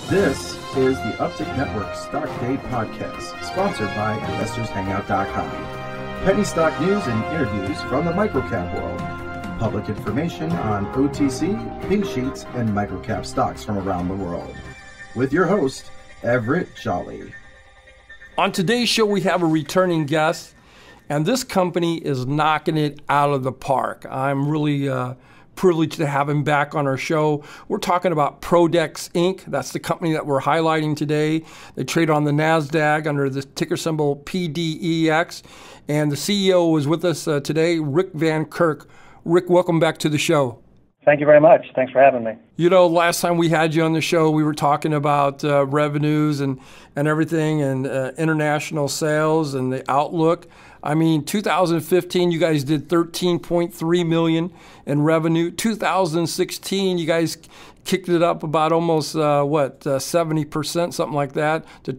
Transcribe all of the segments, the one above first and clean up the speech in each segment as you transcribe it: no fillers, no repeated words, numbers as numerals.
This is the Uptick Network Stock Day Podcast, sponsored by InvestorsHangout.com. Penny stock news and interviews from the microcap world. Public information on OTC, pink sheets, and microcap stocks from around the world. With your host, Everett Jolly. On today's show, we have a returning guest, and this company is knocking it out of the park. I'm really privileged to have him back on our show. We're talking about Pro-Dex Inc. That's the company that we're highlighting today. They trade on the NASDAQ under the ticker symbol PDEX. And the CEO is with us today, Rick Van Kirk. Rick, welcome back to the show. Thank you very much. Thanks for having me. You know, last time we had you on the show, we were talking about revenues and everything and international sales and the outlook. I mean, 2015, you guys did $13.3 million in revenue. 2016, you guys kicked it up about almost 70%, something like that, to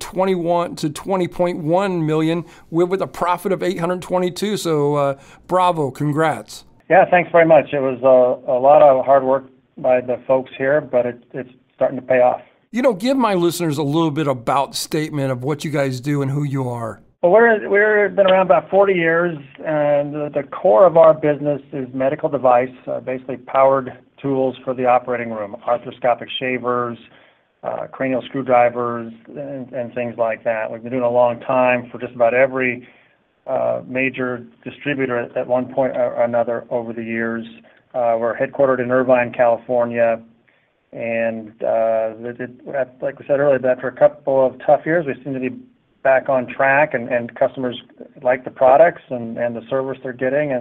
20.1 million with a profit of 822. So bravo, congrats. Yeah, thanks very much. It was a lot of hard work by the folks here, but it's starting to pay off. You know, give my listeners a little bit about statement of what you guys do and who you are. Well, we've been around about 40 years, and the core of our business is medical device, basically powered tools for the operating room, arthroscopic shavers, cranial screwdrivers, and things like that. We've been doing it a long time for just about every major distributor at one point or another over the years. We're headquartered in Irvine, California, and like we said earlier, after a couple of tough years, we seem to be back on track, and customers like the products and the service they're getting,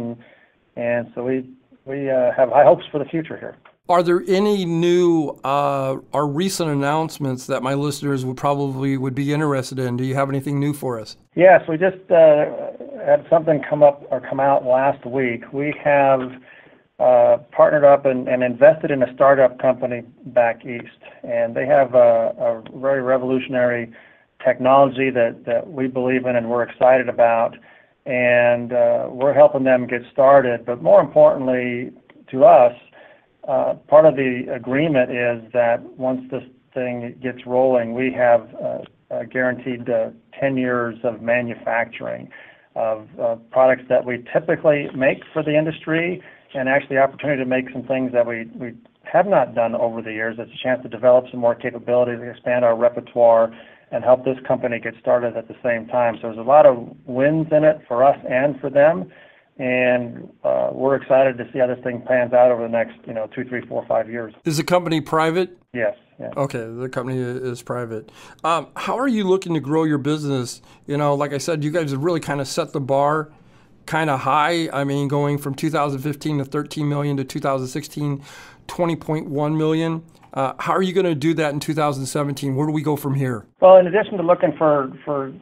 and so we have high hopes for the future here. Are there any new or recent announcements that my listeners would be interested in? Do you have anything new for us? Yes, we just had something come out last week. We have partnered up and invested in a startup company back east, and they have a very revolutionary technology that we believe in and we're excited about, and we're helping them get started. But more importantly to us, part of the agreement is that once this thing gets rolling, we have guaranteed 10 years of manufacturing of products that we typically make for the industry, and actually the opportunity to make some things that we have not done over the years. It's a chance to develop some more capabilities, expand our repertoire, and help this company get started at the same time. So there's a lot of wins in it for us and for them, and we're excited to see how this thing pans out over the next 2, 3, 4, 5 years. Is the company private? Yes. Yeah. Okay, the company is private. How are you looking to grow your business? You know, like I said, you guys have really kind of set the bar kind of high. I mean, going from 2015 to 13 million to 2016, 20.1 million. How are you going to do that in 2017? Where do we go from here? Well, in addition to looking for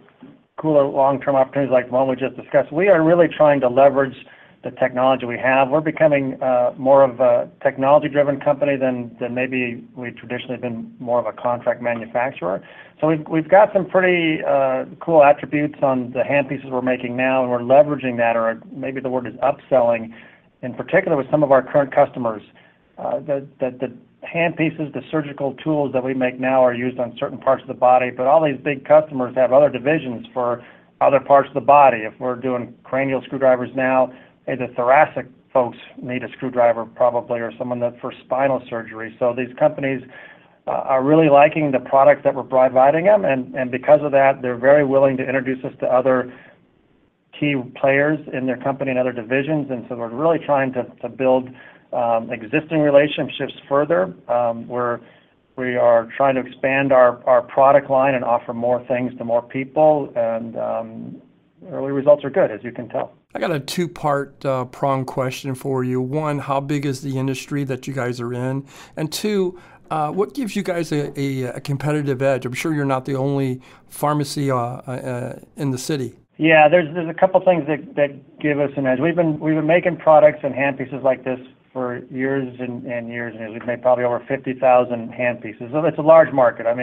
cooler long-term opportunities like the one we just discussed, we are really trying to leverage the technology we have. We're becoming more of a technology-driven company than maybe we've traditionally been more of a contract manufacturer. So we've got some pretty cool attributes on the handpieces we're making now, and we're leveraging that, or maybe the word is upselling, in particular with some of our current customers. The handpieces, the surgical tools that we make now are used on certain parts of the body, but all these big customers have other divisions for other parts of the body. If we're doing cranial screwdrivers now, the thoracic folks need a screwdriver probably, or someone that for spinal surgery. So these companies are really liking the products that we're providing them, and because of that, they're very willing to introduce us to other key players in their company and other divisions, and so we're really trying to build existing relationships further. We are trying to expand our product line and offer more things to more people, and early results are good, as you can tell. I got a two-part prong question for you. One, how big is the industry that you guys are in? And two, what gives you guys a competitive edge? I'm sure you're not the only pharmacy in the city. Yeah, there's a couple things that give us an edge. We've been making products and handpieces like this for years and years and years. We've made probably over 50,000 handpieces. So it's a large market. I mean,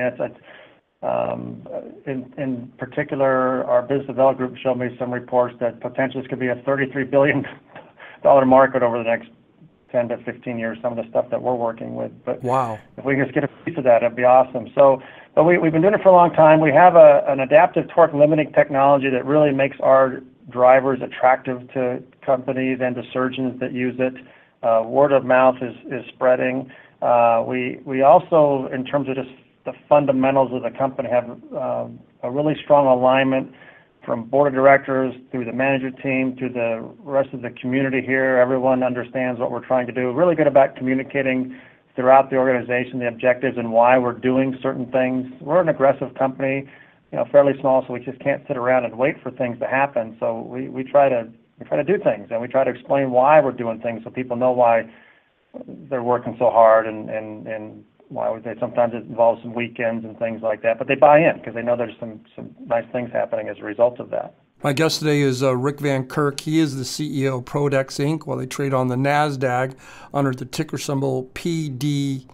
in particular, our business development group showed me some reports that potentially this could be a $33 billion market over the next 10 to 15 years, some of the stuff that we're working with. But wow, if we can just get a piece of that, it'd be awesome. So, but we've been doing it for a long time. We have an adaptive torque limiting technology that really makes our drivers attractive to companies and to surgeons that use it. Word of mouth is spreading. We also, in terms of just the fundamentals of the company, have a really strong alignment from board of directors through the management team to the rest of the community here. Everyone understands what we're trying to do. Really good about communicating throughout the organization the objectives and why we're doing certain things. We're an aggressive company, fairly small, so we just can't sit around and wait for things to happen. So we try to do things, and we try to explain why we're doing things so people know why they're working so hard and why would they, sometimes it involves some weekends and things like that, but they buy in because they know there's some nice things happening as a result of that. My guest today is Rick Van Kirk. He is the CEO of PDEX Inc. While they trade on the NASDAQ under the ticker symbol PDEX.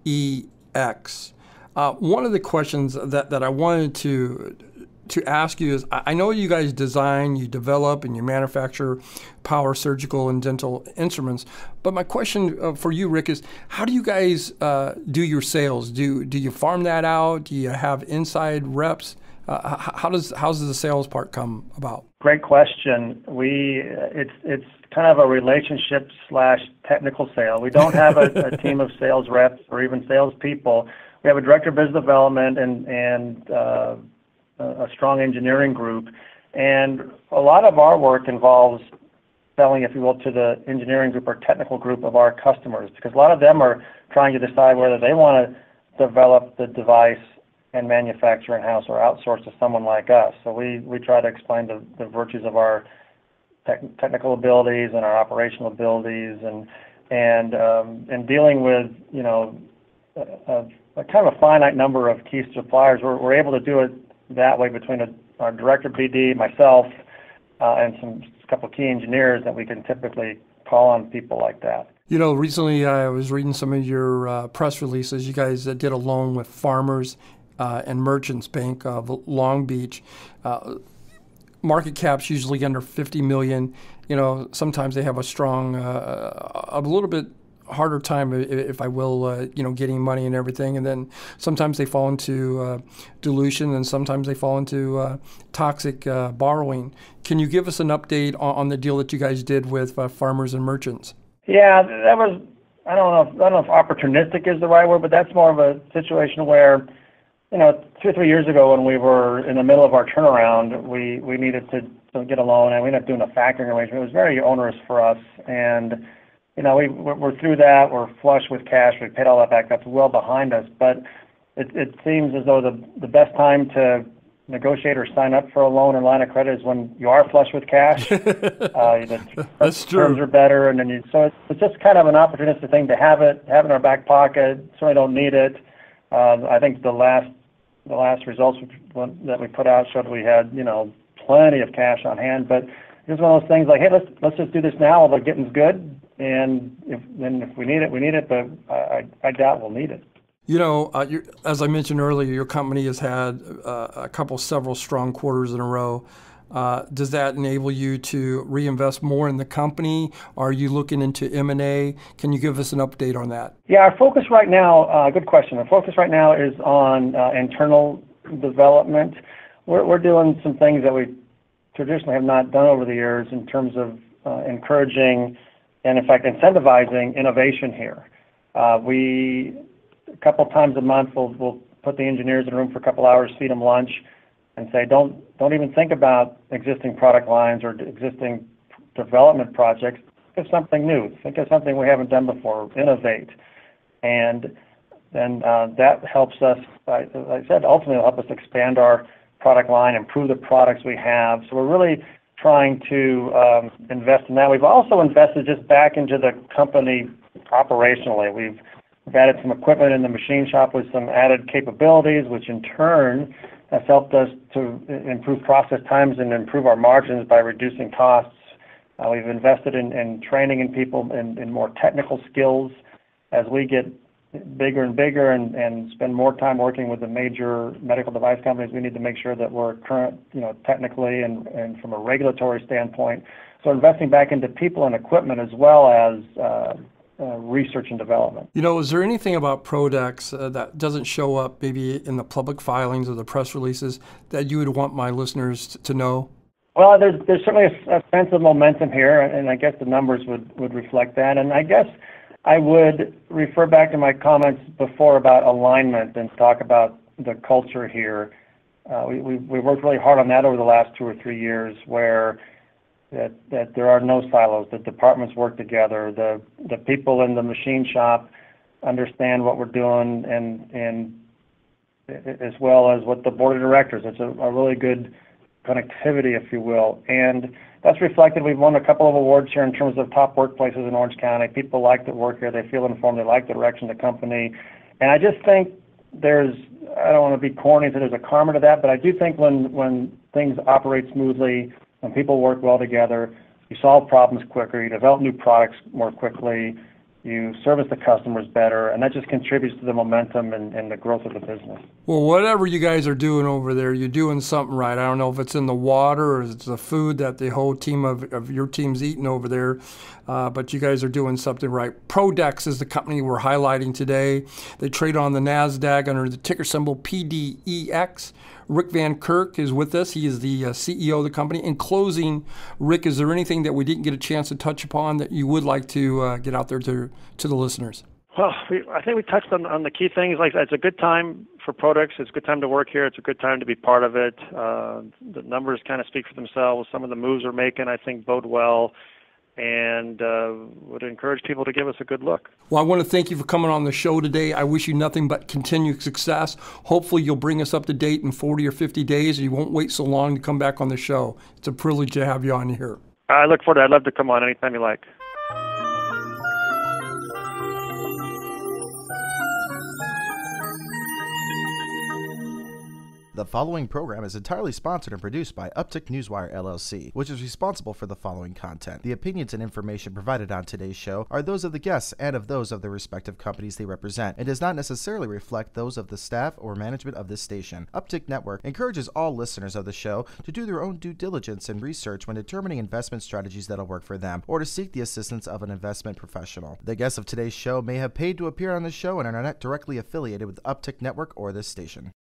One of the questions that I wanted to ask you is, I know you guys design, you develop, and you manufacture power surgical and dental instruments, but my question for you, Rick, is how do you guys do your sales? Do you farm that out? Do you have inside reps? How does the sales part come about? Great question. It's kind of a relationship / technical sale. We don't have a team of sales reps or even salespeople. We have a director of business development and a strong engineering group, and a lot of our work involves selling, if you will, to the engineering group or technical group of our customers, because a lot of them are trying to decide whether they want to develop the device and manufacture in-house or outsource to someone like us. So we try to explain the virtues of our technical abilities and our operational abilities, and dealing with a kind of a finite number of key suppliers. We're able to do it that way between our director of BD, myself, and a couple of key engineers that we can typically call on people like that. Recently I was reading some of your press releases. You guys did a loan with Farmers and Merchants Bank of Long Beach. Market cap's usually under 50 million. Sometimes they have a strong, a little bit harder time, if I will, getting money and everything. And then sometimes they fall into dilution, and sometimes they fall into toxic borrowing. Can you give us an update on the deal that you guys did with Farmers and Merchants? Yeah, that was, I don't know if opportunistic is the right word, but that's more of a situation where, 2 or 3 years ago when we were in the middle of our turnaround, we needed to get a loan, and we ended up doing a factoring arrangement. It was very onerous for us, and we're through that. We're flush with cash. We paid all that back. That's well behind us. But it seems as though the best time to negotiate or sign up for a loan or line of credit is when you are flush with cash. That's true. Terms are better, and then so it's just kind of an opportunistic thing to have it in our back pocket. Certainly don't need it. I think the last results that we put out showed we had plenty of cash on hand, but it's one of those things like, hey, let's just do this now while the getting's good. And if we need it, we need it, but I doubt we'll need it. As I mentioned earlier, your company has had several strong quarters in a row. Does that enable you to reinvest more in the company? Are you looking into M&A? Can you give us an update on that? Yeah, our focus right now, good question. Our focus right now is on internal development. We're doing some things that we traditionally have not done over the years in terms of encouraging and, in fact, incentivizing innovation here. A couple times a month, we'll put the engineers in a room for a couple hours, feed them lunch, and say, don't even think about existing product lines or existing development projects. Think of something new. Think of something we haven't done before. Innovate. And then that helps us, like I said, ultimately it'll help us expand our product line, improve the products we have. So we're really trying to invest in that. We've also invested just back into the company operationally. We've added some equipment in the machine shop with some added capabilities, which in turn has helped us to improve process times and improve our margins by reducing costs. We've invested in training in people in more technical skills. As we get bigger and bigger and spend more time working with the major medical device companies, we need to make sure that we're current, technically and from a regulatory standpoint. So investing back into people and equipment as well as research and development. You know, is there anything about Pro-Dex that doesn't show up maybe in the public filings or the press releases that you would want my listeners to know? Well, there's certainly a sense of momentum here, and I guess the numbers would reflect that. And I guess I would refer back to my comments before about alignment and talk about the culture here. We worked really hard on that over the last 2 or 3 years, where that there are no silos. The departments work together. The people in the machine shop understand what we're doing, and as well as what the board of directors. It's a really good connectivity, if you will, and that's reflected. We've won a couple of awards here in terms of top workplaces in Orange County. People like to work here. They feel informed. They like the direction of the company, and I just think I don't want to be corny, so there's a karma to that, but I do think when things operate smoothly, when people work well together, you solve problems quicker, you develop new products more quickly, you service the customers better, and that just contributes to the momentum and the growth of the business. Well, whatever you guys are doing over there, you're doing something right. I don't know if it's in the water or it's the food that the whole team of your team's eating over there, but you guys are doing something right. Pro-Dex is the company we're highlighting today. They trade on the NASDAQ under the ticker symbol PDEX. Rick Van Kirk is with us. He is the CEO of the company. In closing, Rick, is there anything that we didn't get a chance to touch upon that you would like to get out there to the listeners? Well, I think we touched on the key things. Like, it's a good time for Pro-Dex. It's a good time to work here. It's a good time to be part of it. The numbers kind of speak for themselves. Some of the moves we're making, I think, bode well, and would encourage people to give us a good look. Well, I want to thank you for coming on the show today. I wish you nothing but continued success. Hopefully you'll bring us up to date in 40 or 50 days, and you won't wait so long to come back on the show. It's a privilege to have you on here. I look forward to it. I'd love to come on anytime you like. The following program is entirely sponsored and produced by Uptick Newswire LLC, which is responsible for the following content. The opinions and information provided on today's show are those of the guests and of those of the respective companies they represent, and does not necessarily reflect those of the staff or management of this station. Uptick Network encourages all listeners of the show to do their own due diligence and research when determining investment strategies that'll work for them, or to seek the assistance of an investment professional. The guests of today's show may have paid to appear on the show and are not directly affiliated with Uptick Network or this station.